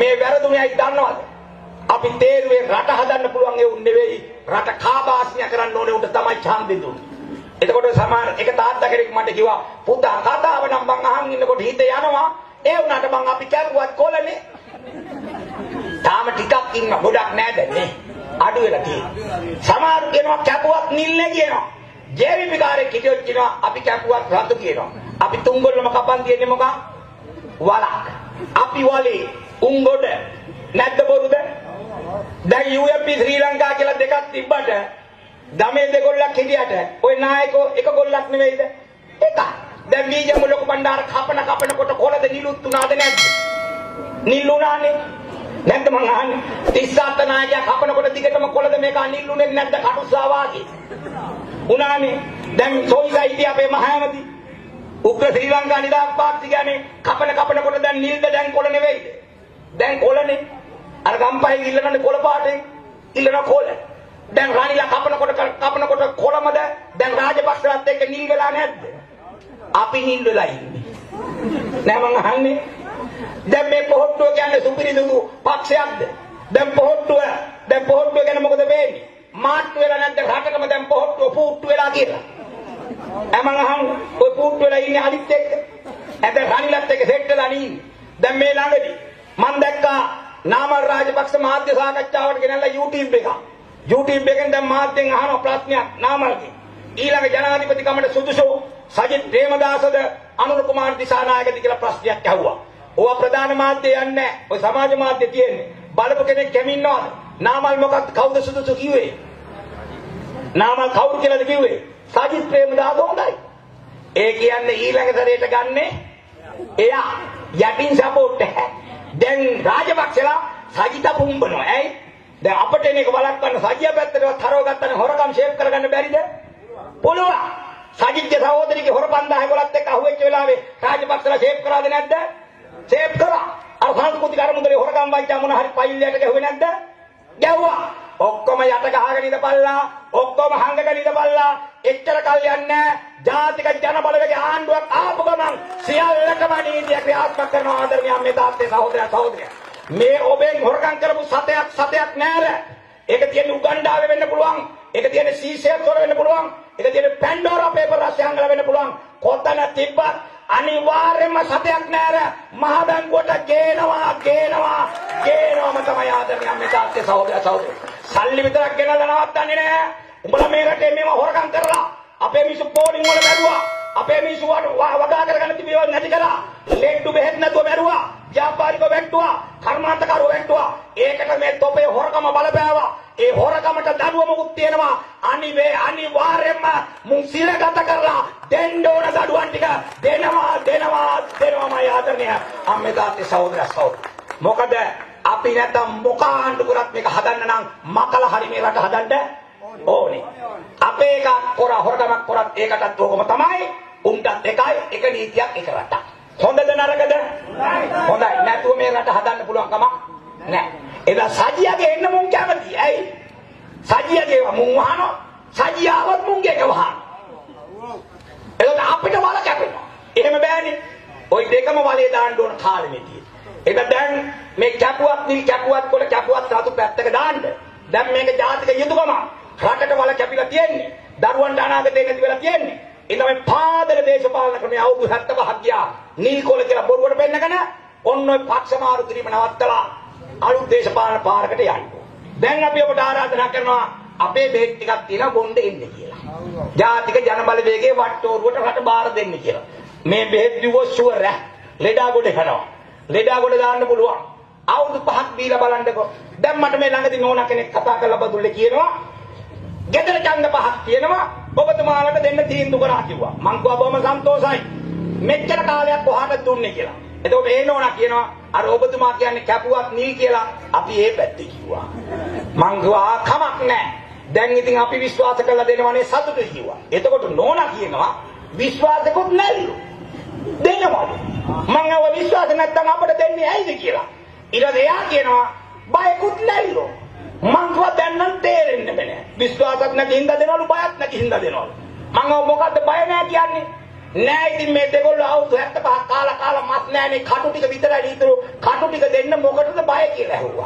මේ වැරදුණයි දන්නවද? අපි තේරුවේ රට හදන්න පුළුවන් ඒ උන් නෙවෙයි. රට කාබාස්නිය කරන්න ඕනේ උන්ට තමයි ඡන්දෙ දුන්නේ. එතකොට සමහර එක තාත්තා කෙනෙක් මට කිව්වා පුතා කතාව නම් මං අහන් ඉන්නකොට හිත යනවා. ඒ වුණාට මං අපි කැපුවත් කොලනේ. තාම ටිකක් ඉන්න ගොඩක් නෑ දැන් නේ. අඩු වෙලා තියෙනවා. සමහර කියනවා කැපුවත් නිල්නේ කියනවා. ජේවිපිකාරේ කිව්වොත් කියනවා අපි කැපුවත් රතු කියනවා. අපි තුන්ගොල්ලම කපන් තියන්නේ මොකක්? වලක්. අපි වලේ උංගොඩ නැද්ද බොරුද? දැන් UMP ශ්‍රී ලංකා කියලා දෙකක් තිබ්බට ගමේ දෙගොල්ලක් හිටියට ওই නායකෝ එක ගොල්ලක් නෙවෙයිද? එක. දැන් වීජම ලොකු බණ්ඩාර කපනකොට කොළද නිලුත් උනාද නැද්ද? නිල්ුණානේ. නැද්ද මං අහන්නේ? 37 නායකයා කපනකොට දිගටම කොළද මේක නිල්ුනේ නැද්ද කටුස්සා වාගේ? උනානේ. දැන් සෝයිසයිටි අපේ මහෑමති උග්‍ර ශ්‍රී ලංකා නිදහස් පාර්ටි කියන්නේ කපනකොට දැන් නිල්ද දැන් කොළ නෙවෙයිද? දැන් කොළනේ. අර ගම්පහේ ඉල්ලනනේ කොළ පාටේ. ඉල්ලන කොළ. දැන් රාණිලා කපනකොට කොළමද? දැන් රාජපක්ෂලත් එක්ක නිල් වෙලා නැද්ද? අපි නිල් වෙලා ඉන්නේ. නෑ මං අහන්නේ. දැන් මේ පොහොට්ටුව කියන්නේ සුපිරිදුදු පක්ෂයක්ද? දැන් පොහොට්ටුව ගැන මොකද වෙන්නේ? මාට්ටු වෙලා නැද්ද රටකම දැන් පොහොට්ටුව පුට්ටු වෙලා කියලා? මං අහන්නේ ඔය පුට්ටු වෙලා ඉන්නේ අනිත් එක්ක. දැන් රාණිලත් එක්ක සෙට් වෙලා නේ. දැන් මේ ළඟදී මං දැක්කා නාමල් රාජපක්ෂ මාධ්‍ය සාකච්ඡාවට ගෙනල්ලා YouTube එක. YouTube එකෙන් දැන් මාධ්‍යෙන් අහන ප්‍රශ්නයක් නාමල්ගේ. ඊළඟ ජනාධිපතිකමට සුදුසු සජිත් ප්‍රේමදාසද අනුර කුමාර දිසානායකද කියලා ප්‍රශ්නයක් ඇහුවා. ඕවා ප්‍රධාන මාධ්‍ය යන්නේ නැහැ. ඔය සමාජ මාධ්‍ය තියෙන්නේ. බලපු කෙනෙක් කැමින්නවද? නාමල් මොකක්ද කවුද සුදුසු කිව්වේ? නාමල් කවුරු කියලාද කිව්වේ? සජිත් ප්‍රේමදාස හොඳයි. ඒ කියන්නේ ඊළඟ සැරේට ගන්නේ එයා යටින් සපෝට් එක. දැන් රාජපක්ෂලා සජිත පුම්බනවා. ඇයි? දැන් අපිට එන එක බලක් ගන්න සජිය පැත්තටවත් හරව ගත්තනේ හොරකම් ෂේප් කරගන්න බැරිද? පුළුවන්. සජිත්ගේ සහෝදරියගේ හොරපන් 10 එක්ක අහුවෙච්ච වෙලාවේ රාජපක්ෂලා ෂේප් කරාද නැද්ද? ෂේප් කරා. අර සංස්කෘතික අරමුදලේ හොරකම් වයිචා මොන හරි පයිල්ලයට ගැහුවේ නැද්ද? ගැහුවා. ඔක්කොම යට ගහගෙන ඉඳපල්ලා. ඔක්කොම හංගගෙන ඉඳපල්ලා. එච්චර කල් යන්නේ ජාතික ජනබලවේගයේ ආණ්ඩුවක් ආපු ගමන් සියල්ලටම නීතිය ක්‍රියාත්මක කරන ආදරණීය මේ තාත්තේ සහෝදරයා මේ ඔබෙන් හොරකම් කරපු සතයක් නෑර. ඒක තියෙන්නේ උගන්ඩාවේ වෙන්න පුළුවන්. ඒක තියෙන්නේ සීසෙල්ස් වල වෙන්න පුළුවන්. ඒක තියෙන්නේ පැන්ඩෝරා පේපර් රාශියංගල වෙන්න පුළුවන්. කොතන තිබ්බත් අනිවාර්යයෙන්ම සතයක් නෑර. මහ බැංකුවට ගේනවාම තමයි ආදරණීය මේ තාත්තේ සහෝදරයා. සල්ලි විතරක් ගෙනල්ලා නවත්තන්නේ නෑ. උඹලා මේ රටේ මේව හොරකම් කරලා අපේ මිනිස්සු පෝලිං වල බැලුවා. අපේ මිනිස්සු වගා කරගන්න තිබේවත් නැති කරා. ලෙඩ්ඩු බෙහෙත් නැතුව බැරුවා. ව්‍යාපාරිකව වැට්ටුවා. කර්මාන්තකරුවෝ වැට්ටුවා. ඒකට මේ තොපේ හොරකම බලපෑවා. ඒ හොරකමට දඩුවමකුත් තියෙනවා. අනිවාර්යයෙන්ම මුන් සිරගත කරලා දෙන්න ඕන දඩුවම් ටික දෙනවා ආදරණීය අම්මේ තාත්තේ සහෝදරයා. මොකද අපි නැත්තම් මොකාණ්ඩු කරත් මේක හදන්න නම් මකල හරි මේ රට හදන්න ඕනේ. අපේ එක හොරකමක් කරත් ඒකටත් ඕකම තමයි. උන්ටත් එකයි එක නීතියක් එක රටක්. හොඳද නරකද? හොඳයි. නැතුව මේ රට හදන්න පුළුවන් කමක් නැහැ. එදා සජියාගේ එන්න මුන් කැමති. ඇයි? සජියාගේ මුන් වහනවා. සජියාවත් මුන්ගේ එක වහනවා. එතකොට අපිට වල කැපෙනවා. එහෙම බෑනේ. ওই දෙකම වලේ දාන්න ඕන කාලෙමදී. ඒක දැන් මේ කැපුවත් නිල් කැපුවත් කොළ කැපුවත් රතු පැත්තක දාන්න. දැන් මේක ජාතික යුතුයකම. රටට වල කැපිලා තියෙන්නේ. දරුවන්ට අනාගතේ නැති වෙලා තියෙන්නේ. ඉතින් මේ පාදල දේශපාලන ක්‍රමයේ අවුරුදු 75ක් ගියා. නිල් කොළ කියලා බොරුවට පෙන්නගෙන ඔන්න ඔය පක්ෂ මාරු කිරීම නවත්තලා අලුත් දේශපාලන පාරකට යන්න. දැන් අපි ඔබට ආරාධනා කරනවා අපේ බේත් ටිකක් තියෙනවා බොණ්ඩ එන්න කියලා. ජාතික ජනබලවේගයේ වට්ටෝරුවට රට බාර දෙන්න කියලා. මේ බෙහෙත් දිවෝ ෂුවර් ලෙඩා ගොඩ කරනවා. ලෙඩා ගොඩ දාන්න පුළුවන්. අවුරුදු 5ක් දීලා බලන්නකෝ. දැන් මට මේ ළඟදී නෝනා කෙනෙක් කතා කරලා බදුල්ලේ කියනවා ගෙදර ඡන්ද 5ක් තියෙනවා ඔබතුමාලට දෙන්න තීන්දුව කරා කිව්වා. මං කිව්වා බොහොම සන්තෝෂයි. මෙච්චර කාලයක් කොහාටද දුන්නේ කියලා. එතකොට ඒ නෝනා කියනවා අර ඔබතුමා කියන්නේ කැපුවත් නිල් කියලා අපි ඒ පැත්තේ කිව්වා. මං කිව්වා කමක් නැහැ. දැන් ඉතින් අපි විශ්වාස කරලා දෙනවනේ සතුටුයි කිව්වා. එතකොට නෝනා කියනවා විශ්වාසකුත් නැල්ලු. දෙන්නවලු. මං අව විශ්වාස නැත්තම් අපිට දෙන්නේ ඇයිද කියලා. ඊට එයා කියනවා බයකුත් නැල්ලු. මං කිව්වා දැන් නම් තේරෙන්නේ නැහැ. විශ්වාසත් නැති හින්දා දෙනවලු බයත් නැති හින්දා දෙනවලු. මං අව මොකද්ද බය නැහැ කියන්නේ? නෑ ඉතින් මේ දෙගොල්ලෝ අවුරුදු 75 කාලා මස් නෑනේ කටු ටික විතරයි ඊතුරු කටු ටික දෙන්න මොකටද බය කියලා ඇහුවා.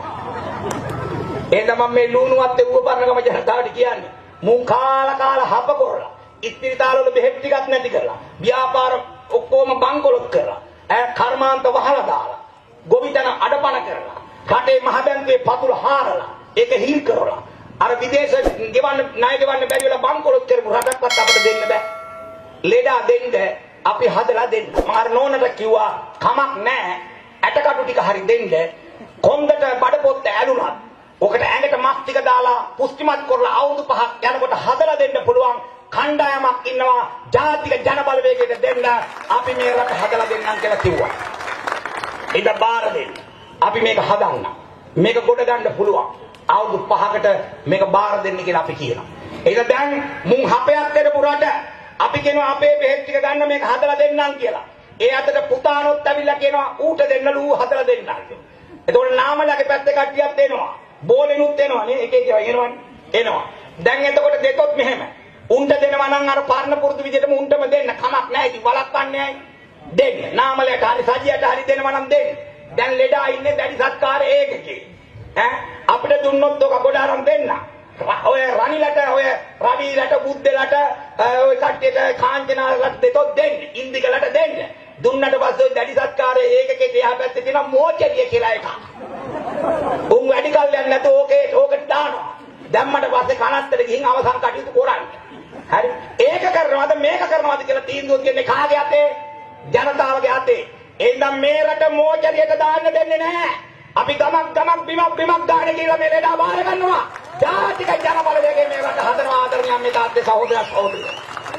එහෙනම් මම මේ ලුණුවත් දෙව්ව පරණගම ජනතාවට කියන්නේ මුන් කාලා හප කරලා ඉස්පිරිතාල වල බෙහෙත් ටිකක් නැති කරලා ව්‍යාපාර ඔක්කොම බංකොලොත් කරලා කර්මාන්ත වහලා දාලා ගොවිතැන අඩපණ කරලා රටේ මහ බැංකුවේ පතුල හාරලා ඒක හිල් කරලා අර විදේශ ගෙවන්න ණය ගෙවන්න බැරි වෙලා බංකොලොත් කරපු රටක්වත් අපිට දෙන්න බෑ. ලෙඩා දෙන්න අපි හදලා දෙන්න. මම අර නෝනට කිව්වා කමක් නැහැ ඇටකටු ටික හරි දෙන්න. කොන්දට බඩපොත්ත ඇලුනත් ඔකට ඇඟට මස් ටික දාලා පුස්තිමත් කරලා අවුරුදු 5ක් යනකොට හදලා දෙන්න පුළුවන් කණ්ඩායමක් ඉන්නවා ජාතික ජන බලවේගයට දෙන්න අපි මේ රට හදලා දෙන්නම් කියලා කිව්වා. ඉත බාර දෙන්න. අපි මේක හදන්න. මේක ගොඩ ගන්න පුළුවන්. අවුරුදු 5කට මේක බාර දෙන්න කියලා අපි කියනවා. ඒක දැන් මුන් හපයක් දෙනපු රට අපි කියනවා අපේ බෙහෙත් ටික ගන්න මේක හදලා දෙන්නම් කියලා. ඒ අතට පුතානොත් ඇවිල්ලා කියනවා ඌට දෙන්නලු ඌ හදලා දෙන්නම් කියලා. එතකොට නාමලගේ පැත්තේ කට්ටියක් දෙනවා. බෝලෙනුත් එනවා නේ එක එක එනවනේ. එනවා. දැන් එතකොට දෙතොත් මෙහෙම. උන්ට දෙනවා නම් අර පරණ පුරුදු විදිහටම උන්ටම දෙන්න කමක් නැහැ. ඉතින් වළක්වන්නේ නැහැ. දෙන්න. නාමලයට හරි සජියට හරි දෙනවා නම් දෙන්න. දැන් ලෙඩා ඉන්නේ දැඩි සත්කාර ඒකකේ. අපිට දුන්නොත් ඔක ගොඩ අරන් දෙන්න. ඔය රණිලට ඔය රවිලට බුද්ධලට ඔය කට්ටියට කාංජනාලට දෙතොත් දෙන්න. ඉන්දිකලට දෙන්න. දුන්නට පස්සේ දැඩි සත්කාර ඒකකේ එහා පැත්තේ තියෙන මෝචරිය කියලා එකක්. උන් වැඩි කල් යන්නේ නැතු ඕකට දානවා. දැම්මට පස්සේ කනත්තට ගිහින් අවසන් කටයුතු කරන්නේ. හරි. ඒක කරනවද මේක කරනවද කියලා තීන්දුව දෙන්නේ කාගේ අතේ? ජනතාවගේ අතේ. එහෙනම් මේ රට මෝචරියට දාන්න දෙන්නේ නැහැ. අපි ගමක් බිමක් දාන්න කියලා මේ ලෙඩා බාර ගන්නවා. ජාතික ජන බලවේගයේ මේ රට හදනවා ආදරණීය මේ තාත්තේ සහෝදරයෝ.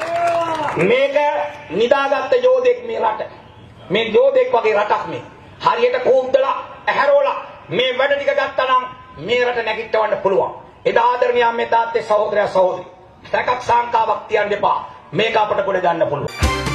මේක නිදාගත්ත යෝධෙක් මේ රට. මේ යෝධෙක් වගේ රටක් මේ. හරියට කෝද්දලා ඇහැරෝලා මේ වැඩ ටික ගත්තා නම් මේ රට නැගිටවන්න පුළුවන්. එදා ආදරණීය මේ තාත්තේ සහෝදරයෝ. සැකක් සංකාවක් තියන්න එපා. මේක අපිට ගොඩ ගන්න පුළුවන්.